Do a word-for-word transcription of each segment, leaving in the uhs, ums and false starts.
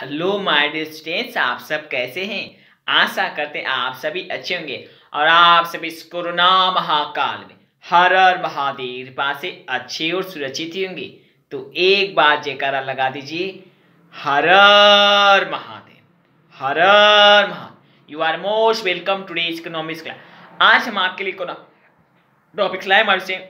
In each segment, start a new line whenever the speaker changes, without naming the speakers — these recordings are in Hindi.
हेलो माय डियर स्टूडेंट्स, आप सब कैसे हैं। आशा करते हैं आप सभी अच्छे होंगे और आप सभी इस कोरोना महाकाल में हर हर महादेव कृपा से अच्छे और सुरक्षित ही होंगे। तो एक बार जयकारा लगा दीजिए, हर हर महादेव, हर हर महादेव। You are most welcome today economics class. आज हम आपके लिए टॉपिक्स लाए हमारे से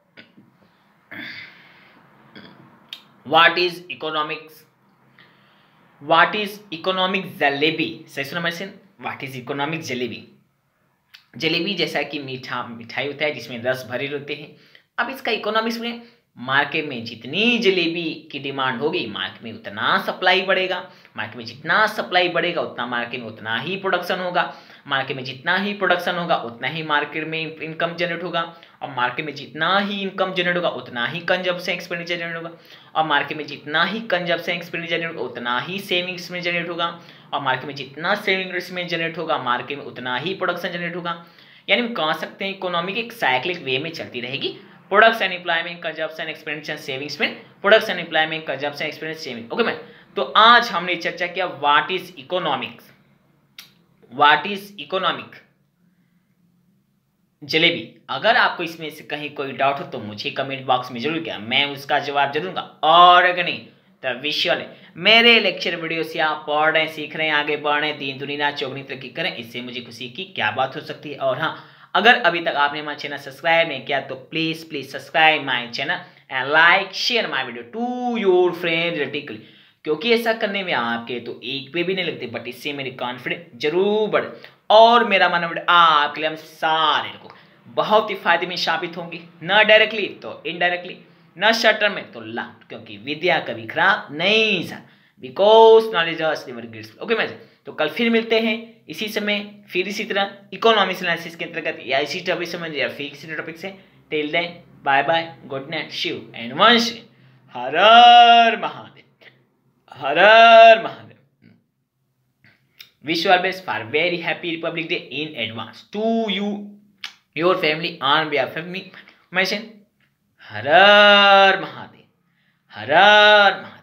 what is economics, what is economic jalebi. सही सुना मैंने, what is economic jalebi. Jalebi जैसा कि मीठा मिठाई होता है जिसमें रस भरे होते हैं। अब इसका इकोनॉमिक्स में मार्केट में जितनी जलेबी की डिमांड होगी मार्केट में उतना सप्लाई बढ़ेगा, मार्केट में जितना सप्लाई बढ़ेगा उतना मार्केट में उतना ही प्रोडक्शन होगा, मार्केट में जितना ही प्रोडक्शन होगा उतना ही मार्केट में इनकम जनरेट होगा, और मार्केट में जितना ही इनकम जनरेट होगा उतना ही कंजप्शन एक्सपेंडिचर जनरेट होगा, और मार्केट में जितना ही कंजप्शन एक्सपेंडिचर जनरेट होगा उतना ही सेविंग्स में जनरेट होगा, और मार्केट में जितना सेविंग्स में जनरेट होगा मार्केट में उतना ही प्रोडक्शन जनरेट होगा। यानी हम कह सकते हैं इकोनॉमिक एक साइक्लिक वे में चलती रहेगी। Production employment consumption expenditure savings में, production employment consumption expenditure saving. Okay ma'am, तो आज हमने चर्चा किया what is economics, what is economic jalebi. अगर आपको इसमें से कहीं कोई डाउट हो तो मुझे कमेंट बॉक्स में जरूर किया, मैं उसका जवाब जरूर दूंगा। और अगर नहीं तो विजुअल है मेरे लेक्चर वीडियो से आप पढ़ रहे हैं, सीख रहे हैं, आगे बढ़ रहे हैं, तीन दुनिया चौगनी तरक्की करें, इससे मुझे खुशी की क्या बात हो सकती है। और हाँ, अगर अभी तक आपने हमारा चैनल सब्सक्राइब नहीं किया तो please please subscribe my channel and like share my video to your friend relative, क्योंकि ऐसा करने में आपके तो एक पे भी नहीं लगते, बट इससे मेरी कॉन्फिडेंस जरूर बढ़े और मेरा मानव वीडियो आपके लिए हम सारे को बहुत ही फायदे में साबित होंगी, न डायरेक्टली तो इनडायरेक्टली, न शॉर्ट टर्म में तो लॉन्ग, क्योंकि विद्या कभी खराब नहीं sir, because knowledge never gets. Okay ma'am, तो कल फिर मिलते हैं इसी समय, फिर इसी तरह इकोनॉमिक्स एनालिसिस के अंतर्गत या इसी टॉपिक से या फिर किसी टॉपिक से। Till then bye bye, good night, Shiv and Vansh, हर हर महादेव, हर हर Mahadev. Wish you always for very happy Republic Day in advance to you, your family, on behalf of me, my son. हर हर महादेव, हर हर महादेव।